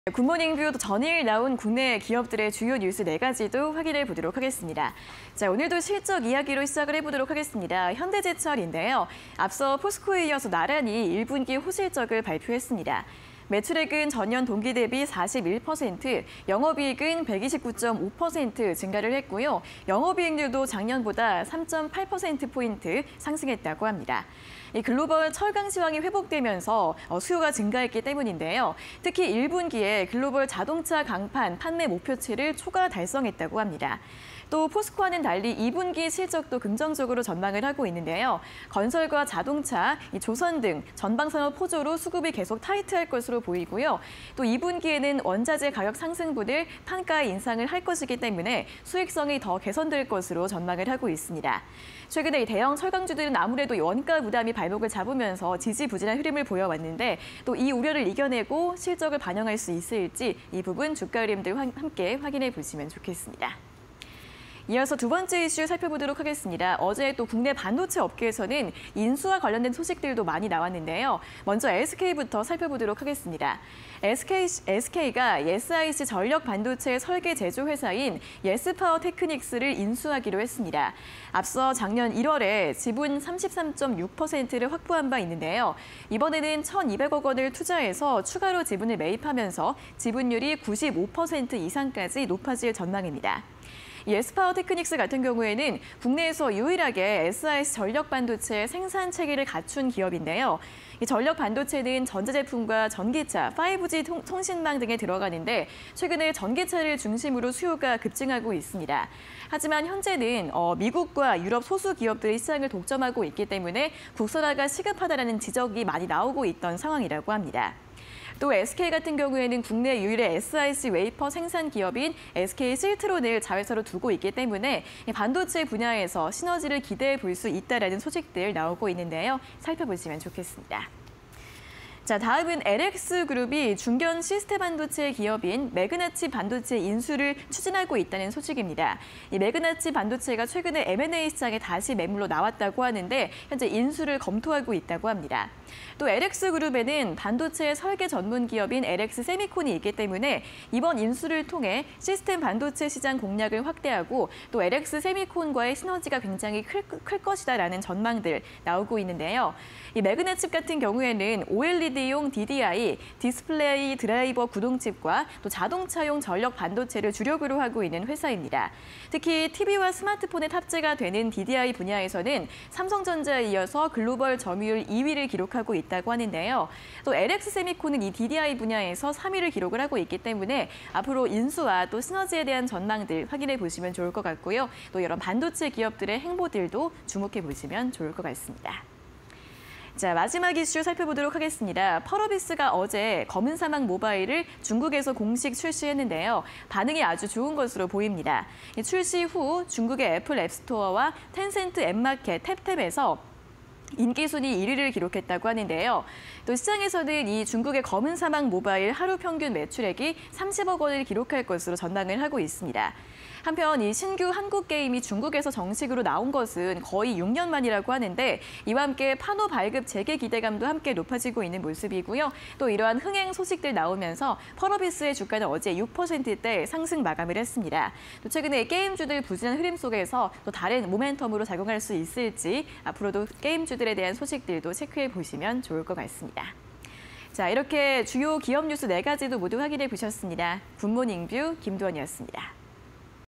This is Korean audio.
굿모닝 뷰 전일 나온 국내 기업들의 주요 뉴스 4가지도 확인해 보도록 하겠습니다. 자, 오늘도 실적 이야기로 시작을 해보도록 하겠습니다. 현대제철인데요. 앞서 포스코에 이어서 나란히 1분기 호실적을 발표했습니다. 매출액은 전년 동기 대비 41%, 영업이익은 129.5% 증가를 했고요. 영업이익률도 작년보다 3.8%포인트 상승했다고 합니다. 이 글로벌 철강 시황이 회복되면서 수요가 증가했기 때문인데요. 특히 1분기에 글로벌 자동차 강판 판매 목표치를 초과 달성했다고 합니다. 또 포스코와는 달리 2분기 실적도 긍정적으로 전망을 하고 있는데요. 건설과 자동차, 조선 등 전방산업 포조로 수급이 계속 타이트할 것으로 보이고요. 또 2분기에는 원자재 가격 상승분을 판가 인상을 할 것이기 때문에 수익성이 더 개선될 것으로 전망을 하고 있습니다. 최근에 대형 철강주들은 아무래도 원가 부담이 발목을 잡으면서 지지부진한 흐름을 보여왔는데 또 이 우려를 이겨내고 실적을 반영할 수 있을지 이 부분 주가 흐름들 함께 확인해 보시면 좋겠습니다. 이어서 두 번째 이슈 살펴보도록 하겠습니다. 어제 또 국내 반도체 업계에서는 인수와 관련된 소식들도 많이 나왔는데요. 먼저 SK부터 살펴보도록 하겠습니다. SK가 SIC 전력 반도체 설계 제조 회사인 예스파워 테크닉스를 인수하기로 했습니다. 앞서 작년 1월에 지분 33.6%를 확보한 바 있는데요. 이번에는 1,200억 원을 투자해서 추가로 지분을 매입하면서 지분율이 95% 이상까지 높아질 전망입니다. 예스파워 테크닉스 같은 경우에는 국내에서 유일하게 SIC 전력 반도체 생산 체계를 갖춘 기업인데요. 이 전력 반도체는 전자제품과 전기차, 5G 통신망 등에 들어가는데 최근에 전기차를 중심으로 수요가 급증하고 있습니다. 하지만 현재는 미국과 유럽 소수 기업들이 시장을 독점하고 있기 때문에 국산화가 시급하다는 지적이 많이 나오고 있던 상황이라고 합니다. 또 SK 같은 경우에는 국내 유일의 SIC 웨이퍼 생산 기업인 SK 실트론을 자회사로 두고 있기 때문에 반도체 분야에서 시너지를 기대해 볼 수 있다는 소식들 나오고 있는데요. 살펴보시면 좋겠습니다. 자, 다음은 LX그룹이 중견 시스템 반도체 기업인 매그나칩 반도체 인수를 추진하고 있다는 소식입니다. 이 매그나칩 반도체가 최근에 M&A 시장에 다시 매물로 나왔다고 하는데 현재 인수를 검토하고 있다고 합니다. 또 LX그룹에는 반도체 설계 전문 기업인 LX세미콘이 있기 때문에 이번 인수를 통해 시스템 반도체 시장 공략을 확대하고 또 LX세미콘과의 시너지가 굉장히 클 것이다라는 전망들 나오고 있는데요. 이 매그나칩 같은 경우에는 OLED용 DDI, 디스플레이 드라이버 구동칩과 또 자동차용 전력 반도체를 주력으로 하고 있는 회사입니다. 특히 TV와 스마트폰에 탑재가 되는 DDI 분야에서는 삼성전자에 이어서 글로벌 점유율 2위를 기록하고 있다고 하는데요. 또 LX세미콘은 이 DDI 분야에서 3위를 기록을 하고 있기 때문에 앞으로 인수와 또 시너지에 대한 전망들 확인해 보시면 좋을 것 같고요. 또 이런 반도체 기업들의 행보들도 주목해 보시면 좋을 것 같습니다. 자, 마지막 이슈 살펴보도록 하겠습니다. 펄어비스가 어제 검은 사막 모바일을 중국에서 공식 출시했는데요. 반응이 아주 좋은 것으로 보입니다. 출시 후 중국의 애플 앱스토어와 텐센트 앱마켓 탭탭에서 인기 순위 1위를 기록했다고 하는데요. 또 시장에서는 이 중국의 검은 사막 모바일 하루 평균 매출액이 30억 원을 기록할 것으로 전망을 하고 있습니다. 한편 이 신규 한국 게임이 중국에서 정식으로 나온 것은 거의 6년 만이라고 하는데 이와 함께 판호 발급 재개 기대감도 함께 높아지고 있는 모습이고요. 또 이러한 흥행 소식들 나오면서 펄어비스의 주가는 어제 6%대 상승 마감을 했습니다. 또 최근에 게임주들 부진한 흐름 속에서 또 다른 모멘텀으로 작용할 수 있을지 앞으로도 게임주들에 대한 소식들도 체크해 보시면 좋을 것 같습니다. 자, 이렇게 주요 기업 뉴스 4가지도 모두 확인해 보셨습니다. 굿모닝 뷰 김도원이었습니다.